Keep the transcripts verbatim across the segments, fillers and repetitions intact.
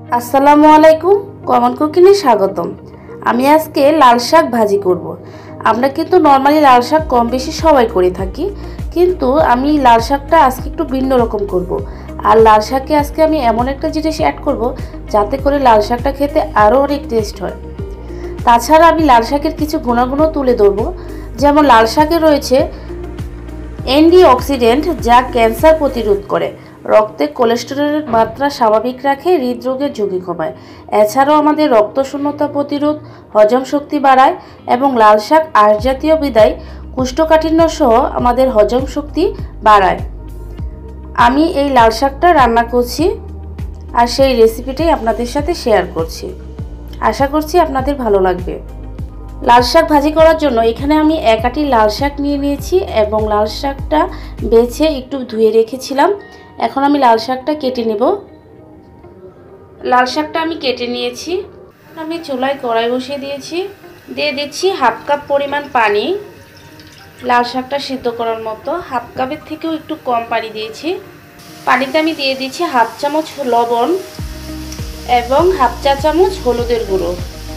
আসসালামু আলাইকুম, কমন কুকিংয়ে স্বাগতম। আমি আজকে লাল শাক ভাজি করব। আমরা কিন্তু নর্মালি লাল শাক কম বেশি সবাই করে থাকি, কিন্তু আমি লাল শাকটা আজকে একটু ভিন্ন রকম করব। আর লাল শাকে আজকে আমি এমন একটা জিনিস অ্যাড করব যাতে করে লাল শাকটা খেতে আরও অনেক টেস্ট হয়। তাছাড়া আমি লাল শাকের কিছু গুণাগুণও তুলে ধরবো। যেমন লাল শাকে রয়েছে অ্যান্টিঅক্সিডেন্ট, যা ক্যান্সার প্রতিরোধ করে, রক্তে কোলেস্টেরলের মাত্রা স্বাভাবিক রাখে, হৃদরোগের ঝুঁকি কমায়। এছাড়াও আমাদের রক্তশূন্যতা প্রতিরোধ, হজম শক্তি বাড়ায় এবং লাল শাক আঁশ জাতীয় বিদায় কোষ্ঠকাঠিন্য সহ আমাদের হজম শক্তি বাড়ায়। আমি এই লাল শাকটা রান্না করছি আর সেই রেসিপিটাই আপনাদের সাথে শেয়ার করছি। আশা করছি আপনাদের ভালো লাগবে। লাল শাক ভাজি করার জন্য এখানে আমি এক আটি লাল শাক নিয়ে নিয়েছি এবং লাল শাকটা বেছে একটু ধুয়ে রেখেছিলাম। এখন আমি লাল শাকটা কেটে নেব। লাল শাকটা আমি কেটে নিয়েছি। আমি চুলায় কড়াই বসিয়ে দিয়েছি, দিয়ে দিচ্ছি হাফ কাপ পরিমাণ পানি। লাল শাকটা সিদ্ধ করার মতো হাফ কাপের থেকেও একটু কম পানি দিয়েছি। পানিতে আমি দিয়ে দিচ্ছি হাফ চামচ লবণ এবং হাফ চা চামচ হলুদের গুঁড়ো,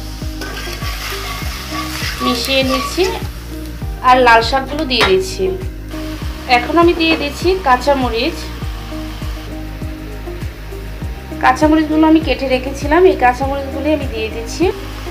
মিশিয়ে নিচ্ছি আর লাল শাকগুলো দিয়ে দিচ্ছি। এখন আমি দিয়ে দিচ্ছি কাঁচামরিচ। কাঁচামরিচগুলো আমি কেটে রেখেছিলাম, এই কাঁচামরিচগুলো আমি দিয়ে দিচ্ছি।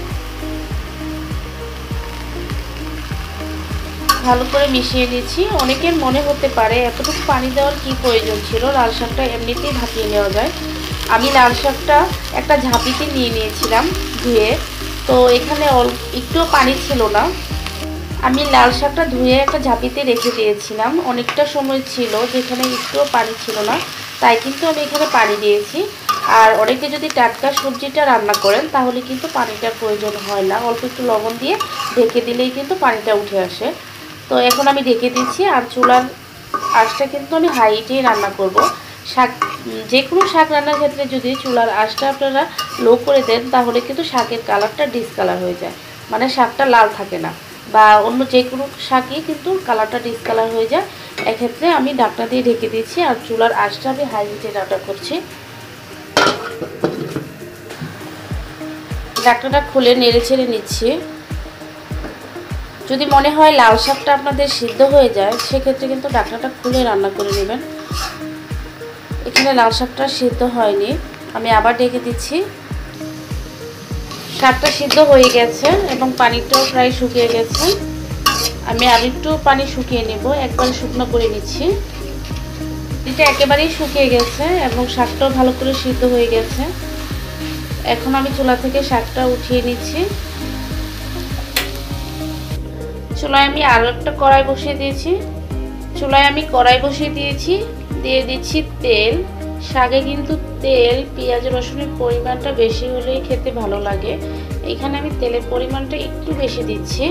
ভালো করে মিশিয়ে নিচ্ছি। অনেকের মনে হতে পারে এতটুকু পানি দেওয়ার কি প্রয়োজন ছিল, লাল শাকটা এমনিতেই ভাপিয়ে নেওয়া যায়। আমি লাল শাকটা একটা ঝাঁপিতে নিয়ে নিয়েছিলাম ধুয়ে, তো এখানে একটুও পানি ছিল না। আমি লাল শাকটা ধুয়ে একটা ঝাঁপিতে রেখে দিয়েছিলাম, অনেকটা সময় ছিল যেখানে একটুও পানি ছিল না, তাই কিন্তু আমি এখানে পানি দিয়েছি। আর অনেকে যদি টাটকা সবজিটা রান্না করেন তাহলে কিন্তু পানিটার প্রয়োজন হয় না, অল্প একটু লবণ দিয়ে ঢেকে দিলেই কিন্তু পানিটা উঠে আসে। তো এখন আমি ঢেকে দিচ্ছি আর চুলার আঁচটা কিন্তু আমি হাইটেই রান্না করব। শাক, যে কোনো শাক রান্নার ক্ষেত্রে যদি চুলার আঁচটা আপনারা লো করে দেন তাহলে কিন্তু শাকের কালারটা ডিসকালার হয়ে যায়, মানে শাকটা লাল থাকে না, বা অন্য যে কোনো শাকই কিন্তু কালারটা ডিসকালার হয়ে যায়। এক্ষেত্রে আমি ঢাকনা দিয়ে ঢেকে দিচ্ছি আর চুলার আঁচটা আমি হাই হিটে রান্না করছি। ঢাকনাটা খুলে নেড়ে ছেড়ে নিচ্ছি। যদি মনে হয় লাল শাকটা আপনাদের সিদ্ধ হয়ে যায় সেক্ষেত্রে কিন্তু ঢাকনাটা খুলে রান্না করে নেবেন। এখানে লাল শাকটা সিদ্ধ হয়নি, আমি আবার ঢেকে দিচ্ছি। শাকটা সিদ্ধ হয়ে গেছে এবং পানিটাও প্রায় শুকিয়ে গেছে। আমি আর একটু পানি শুকিয়ে নেব, একবারে শুকনো করে নিচ্ছি। এটা একেবারেই শুকিয়ে গেছে এবং শাকটাও ভালো করে সিদ্ধ হয়ে গেছে। এখন আমি চুলা থেকে শাকটা উঠিয়ে নিচ্ছি। চুলায় আমি আরও একটা কড়াই বসিয়ে দিয়েছি। চুলায় আমি কড়াই বসিয়ে দিয়েছি, দিয়ে দিচ্ছি তেল। শাকে কিন্তু তেল, পেঁয়াজ রসুনের পরিমাণটা বেশি হলেই খেতে ভালো লাগে। এখানে আমি তেলের পরিমাণটা একটু বেশি দিচ্ছি।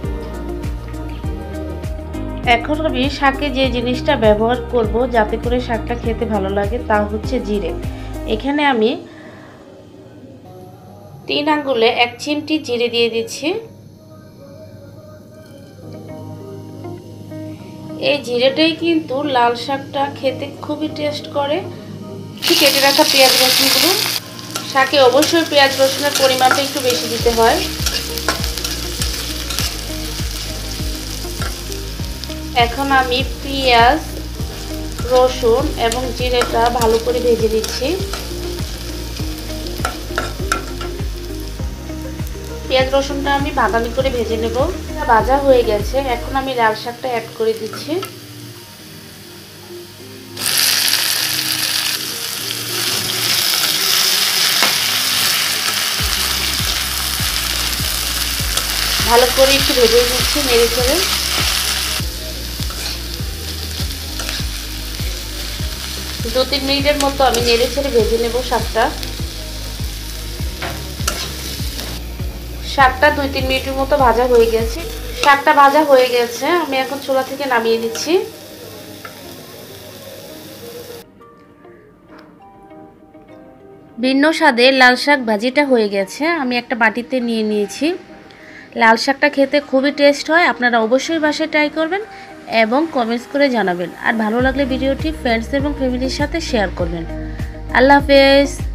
এখন আমি শাকে যে জিনিসটা ব্যবহার করব যাতে করে শাকটা খেতে ভালো লাগে তা হচ্ছে জিরে। এখানে আমি তিন আঙ্গুলে এক চিমটি জিরে দিয়ে দিচ্ছি। এই জিরেটাই কিন্তু লাল শাকটা খেতে খুবই টেস্ট করে। কেটে রাখা পেঁয়াজ রসুনগুলো, শাকে অবশ্যই পেঁয়াজ রসুনের পরিমাণটা একটু বেশি দিতে হয়। এখন আমি পেঁয়াজ রসুন এবং জিরেটা ভালো করে ভেজে দিচ্ছি। পেঁয়াজ রসুনটা আমি বাদামি করে ভেজে নেব। ভাজা হয়ে গেছে, এখন আমি লাল শাকটা অ্যাড করে দিচ্ছি। ভালো করে একটু ভেজে নিচ্ছি নেড়ে চেড়ে। দু তিন মিনিটের মতো আমি নেড়ে ছেড়ে ভেজে নেব শাকটা। শাকটা দুই তিন মিনিটের মতো ভাজা হয়ে গেছে। শাকটা ভাজা হয়ে গেছে, আমি এখন চুলা থেকে নামিয়ে নিচ্ছি। ভিন্ন স্বাদে লাল শাক ভাজিটা হয়ে গেছে, আমি একটা বাটিতে নিয়ে নিয়েছি। লাল শাকটা খেতে খুবই টেস্ট হয়, আপনারা অবশ্যই বাসায় ট্রাই করবেন এবং কমেন্টস করে জানাবেন। আর ভালো লাগলে ভিডিওটি ফ্রেন্ডস এবং ফ্যামিলির সাথে শেয়ার করবেন। আল্লাহ হাফেজ।